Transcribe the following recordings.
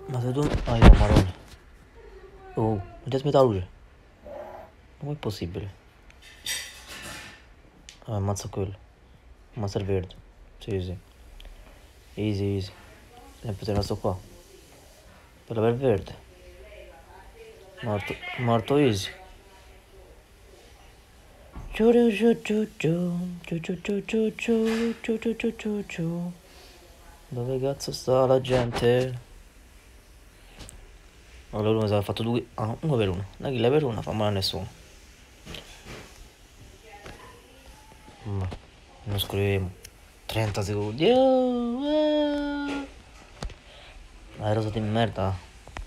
Ma se tu... Ah, io marrone. Oh, mi ti aspetta la luce. Non è possibile. Ah, ammazza quello. Ammazza il verde. Sì, sì. Easy, easy. Sempre sei rimasto qua. Per il verde. Morto, morto easy. Dove cazzo sta la gente? Allora uno si è fatto due... Ah, uno per uno. Una kill per una fa male a nessuno. Ma non scriviamo. 30 secondi. La rosa di merda.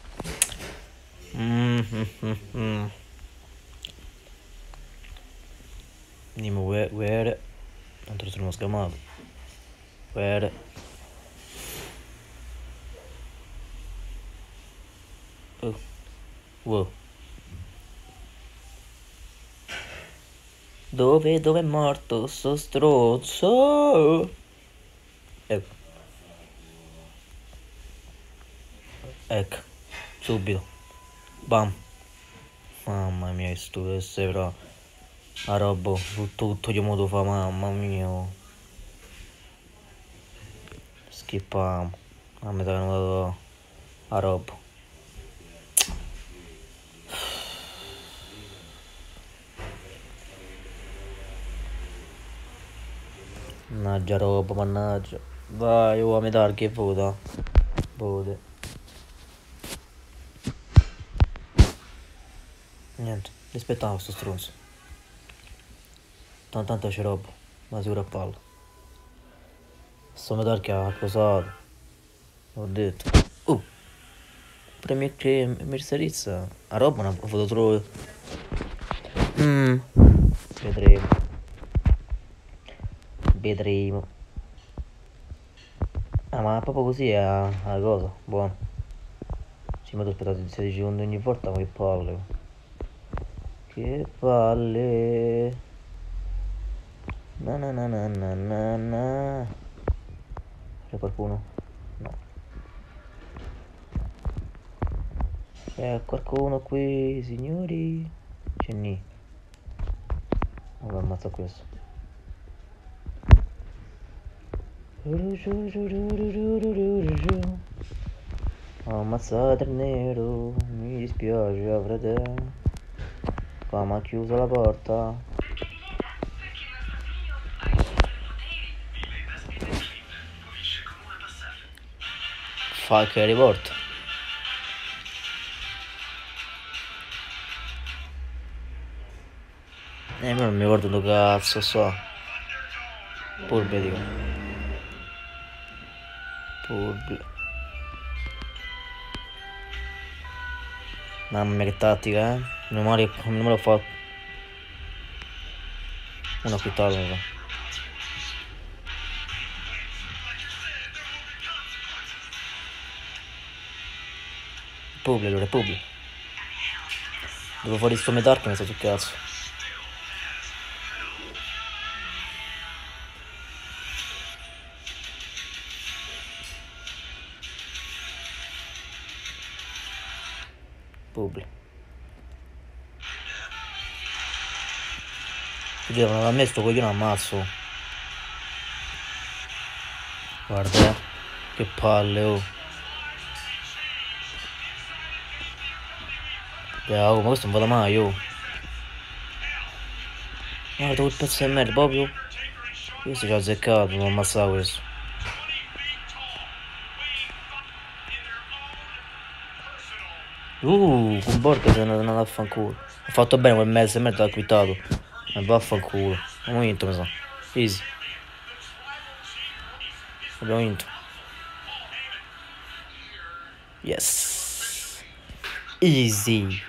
Dimmi where. Tanto lo sono scamato. Where. Oh. Wow. Dove è morto sto stronzo? Ecco. Ecco. Subito. Bam. Mamma mia, che stupido sei però. La roba, tutto io modo fa, mamma mia. Skippiamo. A me sono dato la roba. Mannaggia roba, mannaggia. Vai, oh, a me dare che vota. Vote. Niente, rispettavo sto stronzo. Tanto c'è roba, ma sicuro a palla. Sto a me dare che ha accusato. Ho detto. Premi che mercerizza. A roba non ho fatto troppo. Vedremo. Vedremo. Ah, ma proprio così è la cosa. Buono. Sì, ma tu aspettate 16 secondi ogni volta, ma che palle. Che palle. Na na na na na na na. C'è qualcuno? No. C'è qualcuno qui, signori? C'è ni. Allora ammazza questo. Ho ammazzato il nero, mi dispiace fratello. Qua mi ha chiuso la porta. Fuck report. Ma non mi ricordo dove cazzo so. Purbe dico. Purbe. Mamma mia che tattica, eh. Non me l'ho fatto. Uno ha quittato mi sa. Pubblico, allora pubblico. Devo fare sto metal che mi sta sul cazzo. Pubblico. Oddio, non a me sto coglione ammazzo. Guarda, che palle, oh. Oh, ma questo non vada mai, oh. Guarda quel pezzo di merda, proprio. Questo ci ha azzeccato, non ammazzava questo. Con Borca se ne è andato a fanculo. Ha fatto bene quel mezzo e merda l'ha quittato. Ma vaffanculo. Abbiamo vinto, mi sa. Easy. Abbiamo vinto. Yes. Easy.